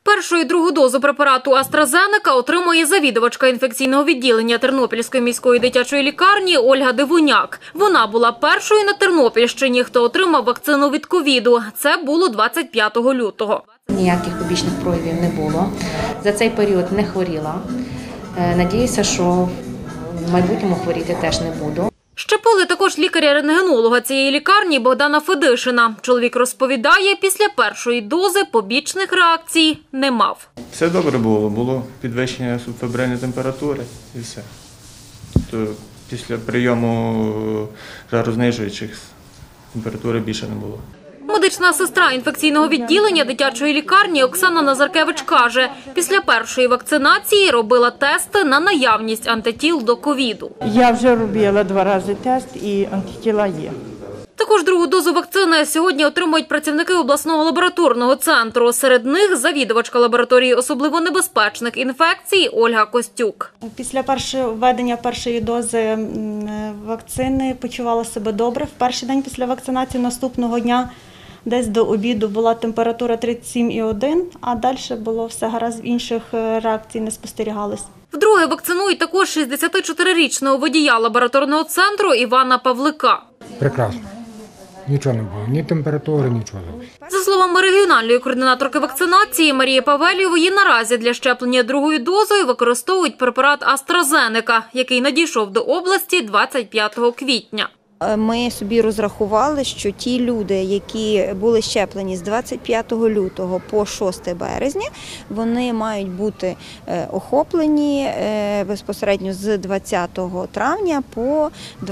Першу і другу дозу препарату AstraZeneca отримує завідувачка інфекційного відділення Тернопільської міської дитячої лікарні Ольга Дивуняк. Вона була першою на Тернопільщині, хто отримав вакцину від ковіду. Це було 25 лютого. Ніяких побічних проявів не було. За цей період не хворіла. Надіюся, що в майбутньому хворіти теж не буду. Щепили також лікаря-рентгенолога цієї лікарні Богдана Федишина. Чоловік розповідає, після першої дози побічних реакцій не мав. Все добре було. Було підвищення субфебрильної температури і все. Тобто після прийому жарознижуючих температури більше не було. Медична сестра інфекційного відділення дитячої лікарні Оксана Назаркевич каже, після першої вакцинації робила тести на наявність антитіл до ковіду. Я вже робила 2 рази тест і антитіла є. Також другу дозу вакцини сьогодні отримують працівники обласного лабораторного центру. Серед них завідувачка лабораторії особливо небезпечних інфекцій Ольга Костюк. Після введення першої дози вакцини почувала себе добре. В перший день після вакцинації наступного дня десь до обіду була температура 37,1, а далі було все гаразд, інших реакцій не спостерігалось. Вдруге вакцинують також 64-річного водія лабораторного центру Івана Павлика. Прекрасно. Нічого не було, ні температури, нічого. За словами регіональної координаторки вакцинації Марії Павелєвої, наразі для щеплення другою дозою використовують препарат AstraZeneca, який надійшов до області 25 квітня. Ми собі розрахували, що ті люди, які були щеплені з 25 лютого по 6 березня, вони мають бути охоплені безпосередньо з 20 травня по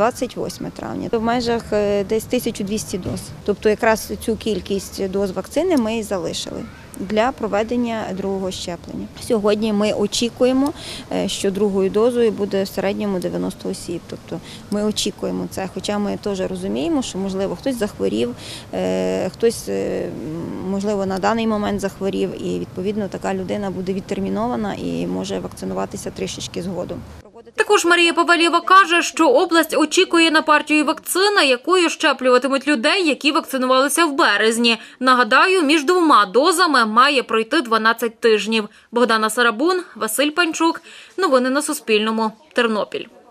28 травня. В межах десь 1200 доз. Тобто якраз цю кількість доз вакцини ми і залишили для проведення другого щеплення. Сьогодні ми очікуємо, що другою дозою буде в середньому 90 осіб. Тобто ми очікуємо це, хоча ми теж розуміємо, що, можливо, хтось захворів, хтось, можливо, на даний момент захворів, і, відповідно, така людина буде відтермінована і може вакцинуватися трішечки згодом. Також Марія Павелєва каже, що область очікує на партію вакцини, якою щеплюватимуть людей, які вакцинувалися в березні. Нагадаю, між 2 дозами має пройти 12 тижнів. Богдана Сарабун, Василь Панчук. Новини на Суспільному. Тернопіль.